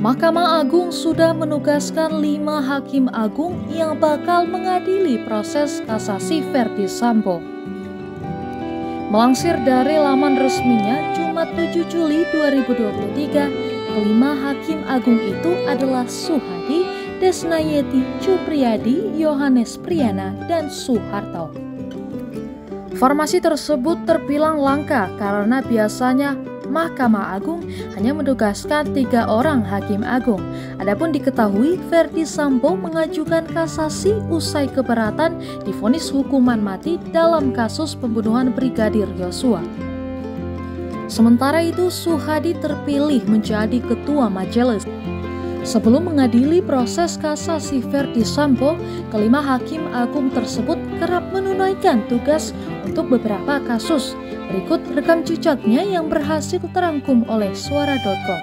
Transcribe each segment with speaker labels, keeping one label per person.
Speaker 1: Mahkamah Agung sudah menugaskan 5 hakim agung yang bakal mengadili proses kasasi Verdi Sambo. Melansir dari laman resminya Jumat 7 Juli 2023, kelima hakim agung itu adalah Suhadi, Desnayeti, Cupriyadi, Yohanes Priyana, dan Soeharto. Formasi tersebut terbilang langka karena biasanya Mahkamah Agung hanya menugaskan 3 orang hakim agung. Adapun diketahui Verdi Sambo mengajukan kasasi usai keberatan divonis hukuman mati dalam kasus pembunuhan Brigadir Yosua. Sementara itu Suhadi terpilih menjadi ketua majelis. Sebelum mengadili proses kasasi Verdi Sambo, kelima hakim agung tersebut kerap menunaikan tugas untuk beberapa kasus. Berikut rekam jejaknya yang berhasil terangkum oleh Suara.com.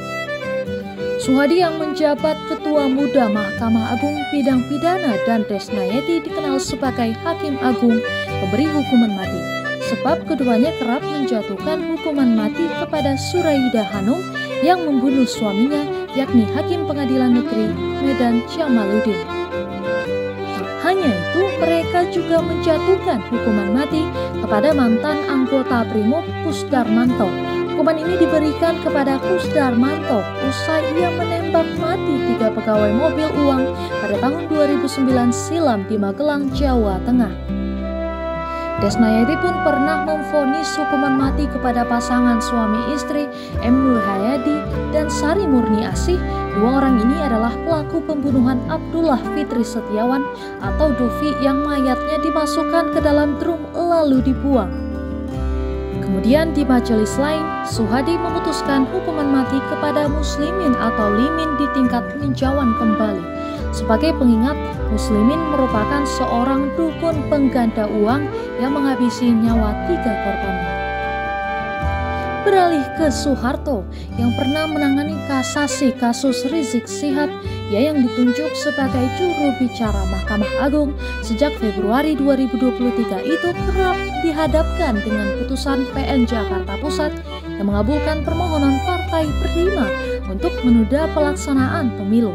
Speaker 1: Suhadi yang menjabat Ketua Muda Mahkamah Agung Bidang Pidana dan Desnayeti dikenal sebagai Hakim Agung pemberi hukuman mati, sebab keduanya kerap menjatuhkan hukuman mati kepada Suraida Hanum yang membunuh suaminya, yakni Hakim Pengadilan Negeri Medan Jamaluddin. Hanya itu, mereka juga menjatuhkan hukuman mati kepada mantan anggota Brimob Kusdarmanto. Hukuman ini diberikan kepada Kusdarmanto usai ia menembak mati 3 pegawai mobil uang pada tahun 2009 silam di Magelang, Jawa Tengah. Desnayeti pun pernah memvonis hukuman mati kepada pasangan suami istri M. Nur Hayadi dan Sari Murni Asih. 2 orang ini adalah pelaku pembunuhan Abdullah Fitri Setiawan atau Dovi yang mayatnya dimasukkan ke dalam drum lalu dibuang. Kemudian di majelis lain, Suhadi memutuskan hukuman mati kepada muslimin atau limin di tingkat peninjauan kembali. Sebagai pengingat, muslimin merupakan seorang dukun pengganda uang yang menghabisi nyawa 3 korbannya. Beralih ke Soeharto yang pernah menangani kasasi kasus Rizik Syihab, ia yang ditunjuk sebagai juru bicara Mahkamah Agung sejak Februari 2023 itu kerap dihadapkan dengan putusan PN Jakarta Pusat yang mengabulkan permohonan Partai Prima untuk menunda pelaksanaan pemilu.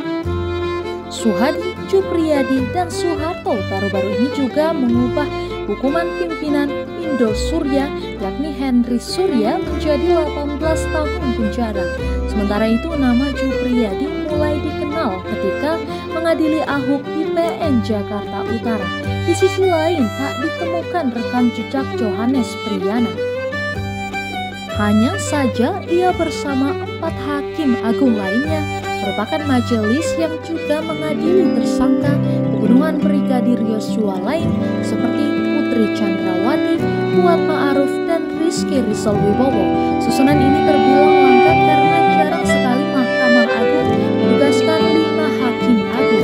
Speaker 1: Suhadi, Cupriyadi, dan Soeharto baru-baru ini juga mengubah hukuman pimpinan Indosurya yakni Henry Surya menjadi 18 tahun penjara. Sementara itu nama Cupriyadi mulai dikenal ketika mengadili Ahok di PN Jakarta Utara. Di sisi lain tak ditemukan rekam jejak Yohanes Priyana. Hanya saja ia bersama 4 hakim agung lainnya merupakan majelis yang juga mengadili tersangka pembunuhan Brigadir Yosua lain seperti Putri Chandrawati, Kuat Ma'aruf, dan Rizky Rizal Wibowo. Susunan ini terbilang langka karena jarang sekali Mahkamah Agung menugaskan 5 hakim agung.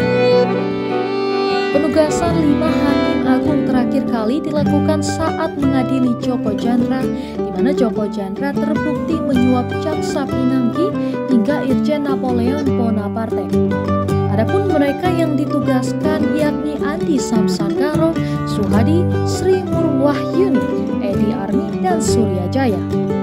Speaker 1: Penugasan 5 hakim agung terakhir kali dilakukan saat mengadili Joko Chandra, di mana Joko Chandra terbukti menyuap Jaksa Pinangki hingga Irjen Napoleon Bonaparte. Adapun mereka yang ditugaskan yakni Andi Samsangkaro, Suhadi, Sri Murwahyuni, Edi Armi, dan Surya Jaya.